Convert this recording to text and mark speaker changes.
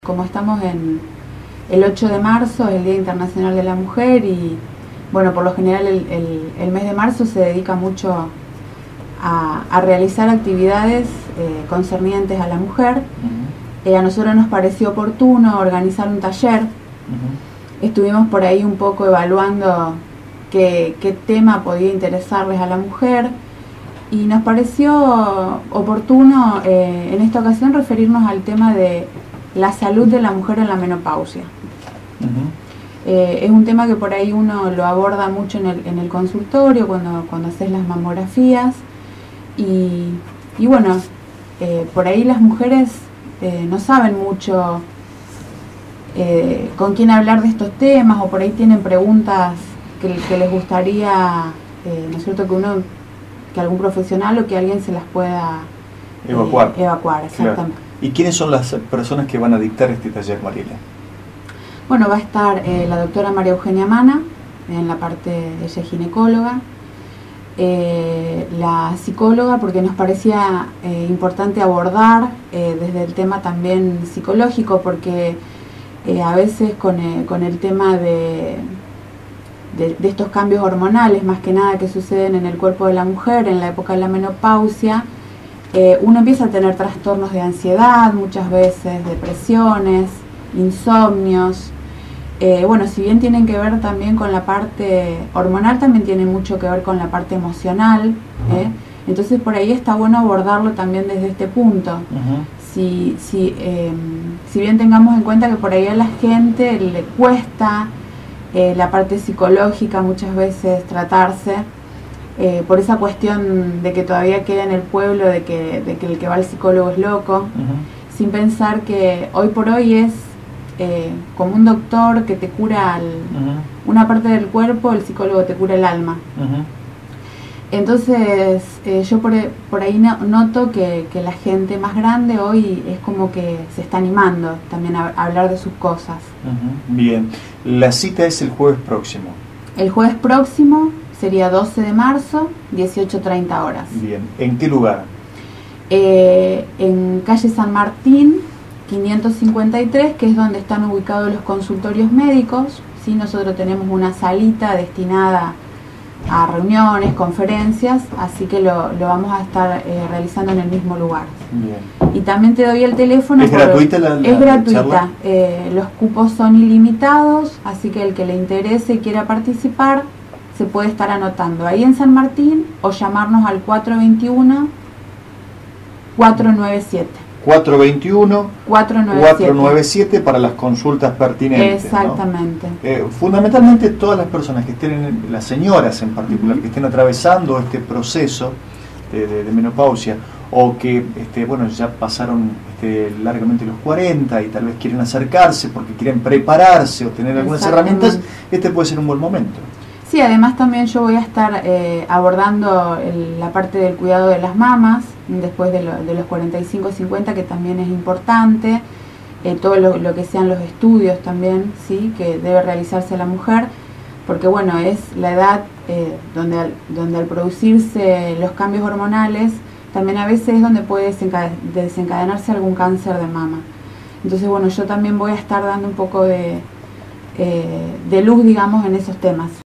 Speaker 1: Como estamos en el 8 de marzo, es el Día Internacional de la Mujer, y bueno, por lo general el mes de marzo se dedica mucho a realizar actividades concernientes a la mujer. A nosotros nos pareció oportuno organizar un taller. Estuvimos por ahí un poco evaluando qué tema podía interesarles a la mujer, y nos pareció oportuno en esta ocasión referirnos al tema de la salud de la mujer en la menopausia. Es un tema que por ahí uno lo aborda mucho en el consultorio cuando haces las mamografías, y bueno, por ahí las mujeres no saben mucho con quién hablar de estos temas, o por ahí tienen preguntas que les gustaría, ¿no es cierto?, que algún profesional o que alguien se las pueda evacuar, exactamente.
Speaker 2: Claro. ¿Y quiénes son las personas que van a dictar este taller, Mariela?
Speaker 1: Bueno, va a estar la doctora María Eugenia Mana, en la parte, ella es ginecóloga, la psicóloga, porque nos parecía importante abordar desde el tema también psicológico, porque a veces con el tema de estos cambios hormonales, más que nada que suceden en el cuerpo de la mujer en la época de la menopausia, uno empieza a tener trastornos de ansiedad, muchas veces depresiones, insomnios. Bueno, si bien tienen que ver también con la parte hormonal, también tiene mucho que ver con la parte emocional. Entonces por ahí está bueno abordarlo también desde este punto. Si bien tengamos en cuenta que por ahí a la gente le cuesta la parte psicológica muchas veces tratarse, por esa cuestión de que todavía queda en el pueblo de que el que va al psicólogo es loco, sin pensar que hoy por hoy es como un doctor que te cura una parte del cuerpo, el psicólogo te cura el alma. Entonces yo por ahí noto que la gente más grande hoy es como que se está animando también a hablar de sus cosas.
Speaker 2: Bien, la cita es el jueves próximo.
Speaker 1: El jueves próximo sería 12 de marzo, 18:30 horas.
Speaker 2: Bien, ¿en qué lugar?
Speaker 1: En calle San Martín, 553, que es donde están ubicados los consultorios médicos. ¿Sí? Nosotros tenemos una salita destinada a reuniones, conferencias, así que lo vamos a estar realizando en el mismo lugar.
Speaker 2: Bien.
Speaker 1: Y también te doy el teléfono.
Speaker 2: ¿Es gratuita
Speaker 1: es gratuita.
Speaker 2: charla?
Speaker 1: Los cupos son ilimitados, así que el que le interese y quiera participar se puede estar anotando ahí en San Martín o llamarnos al 421-497.
Speaker 2: 421-497 para las consultas pertinentes.
Speaker 1: Exactamente.
Speaker 2: ¿No? Fundamentalmente todas las personas que estén, las señoras en particular, que estén atravesando este proceso de menopausia, o que bueno, ya pasaron largamente los 40 y tal vez quieren acercarse porque quieren prepararse o tener algunas herramientas, este puede ser un buen momento.
Speaker 1: Sí, además también yo voy a estar abordando la parte del cuidado de las mamas después de los 45-50, que también es importante, todo lo que sean los estudios también, ¿sí?, que debe realizarse la mujer, porque bueno, es la edad donde al producirse los cambios hormonales, también a veces es donde puede desencadenarse algún cáncer de mama. Entonces bueno, yo también voy a estar dando un poco de luz, digamos, en esos temas.